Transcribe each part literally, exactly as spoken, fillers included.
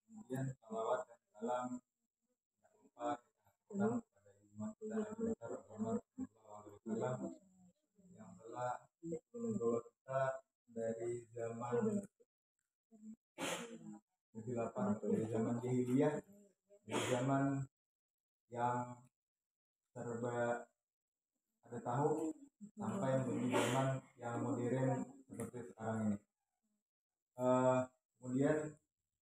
kemudian salawat dan salam tak lupa kita haturkan kepada imam kita Nabi besar Muhammad sallallahu alaihi wasallam yang telah membawa kita dari zaman kegelapan, dari zaman jahiliyah, dari zaman yang serba ada tahu sampai menuju zaman yang modern seperti sekarang ini. Uh, kemudian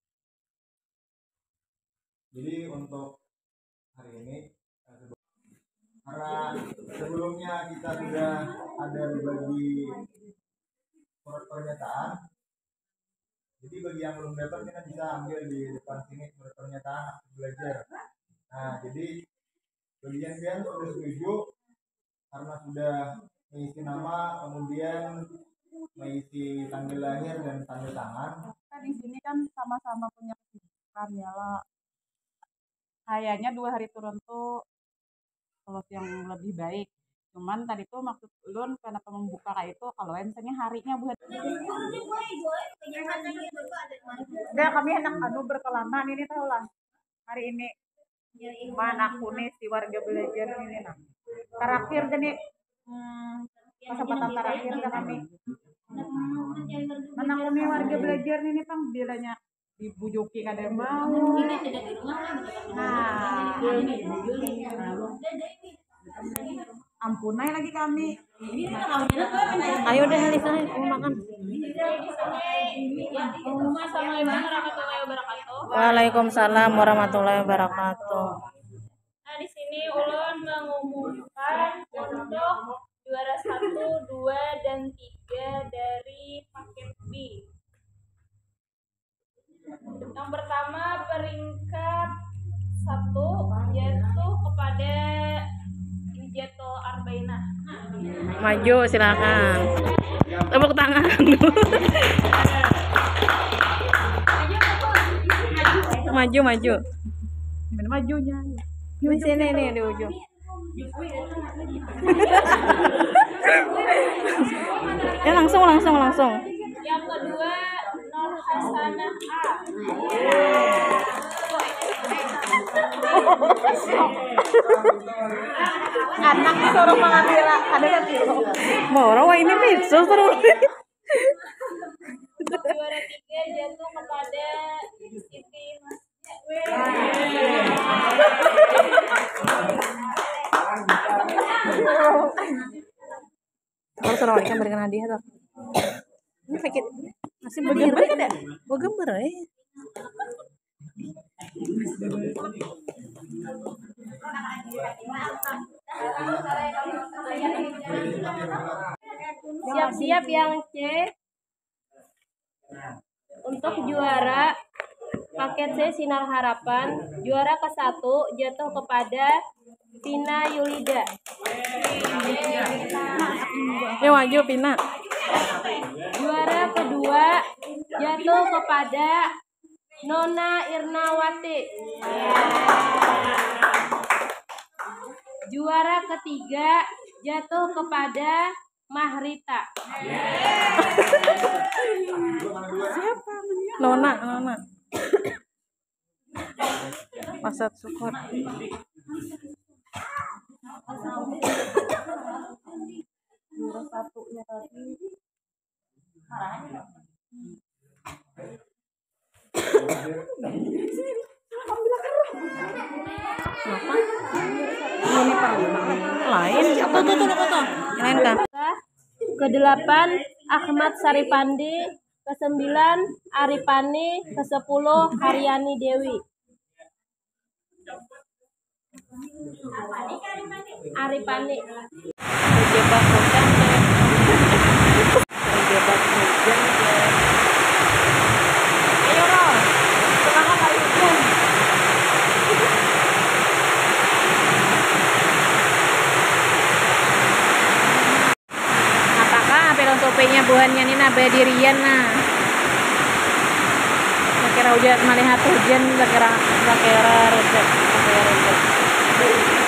jadi untuk hari ini karena sebelumnya kita sudah ada bagi surat pernyataan, jadi bagi yang belum dapat kita bisa ambil di depan sini surat pernyataan aktif belajar. Nah, jadi bagian kalian sudah setuju karena sudah mengisi nama, kemudian mengisi tanggal lahir dan tanda tangan. Kita di sini kan sama-sama punya kesibukan ya lah. Kayaknya dua hari turun tuh kalau yang lebih baik. Cuman tadi tuh maksud ulun karena membuka kayak itu kalau ensenya harinya buat. Udah kami anak anu berkelana ini tahu lah. Hari ini mana aku nih si warga belajar ini nah. Terakhir gini hmm, kesempatan terakhir kan kami. Mana aku nih warga belajar ini Pang bilanya dibujuki kada mau. Nah, ampunai lagi kami. Ayo deh Lisa, mau makan. Waalaikumsalam warahmatullahi wabarakatuh. Nah, di sini ulun mengumumkan untuk juara satu, dua, dan tiga dari paket B. Yang pertama peringkat satu jatuh kepada Wijato Arbaina. Maju silakan. Tepuk tangan. Maju maju. Gimana majunya? Di sini nih di ujung. Ya langsung langsung langsung. Yang kedua Nur Hasanah A. Anak disuruh mengambil ada yang kilo. Mau orang ini pizza terus. Juara tiga jatuh kepada Siti Mas. Oh seru kan berikan hadiah tuh. Ini sakit. Masih bergambar kan ya? Bergambar eh. Siap-siap yang C. Untuk juara paket C Sinar Harapan, juara ke satu jatuh kepada Pina Yulida. Ya maju Pina. Juara kedua jatuh kepada Nona Irnawati. Juara ketiga jatuh kepada Mahrita. Siapa? Nona, Nona. Pasat syukur. Juara satunya tadi. Apa? Ini Pak. Lain. Tuh tuh tuh tuh. Lain kan? Kedelapan Ahmad Saripandi, kesembilan Aripani, kesepuluh Haryani Dewi. Aripani. Terjebak hujan. Terjebak hujan. Ayo Ro, semangat hari hujan. Apakah apel topenya buahnya ini nabadirian nah? Kira hujan melihat hujan, kira kira hujan, kira hujan.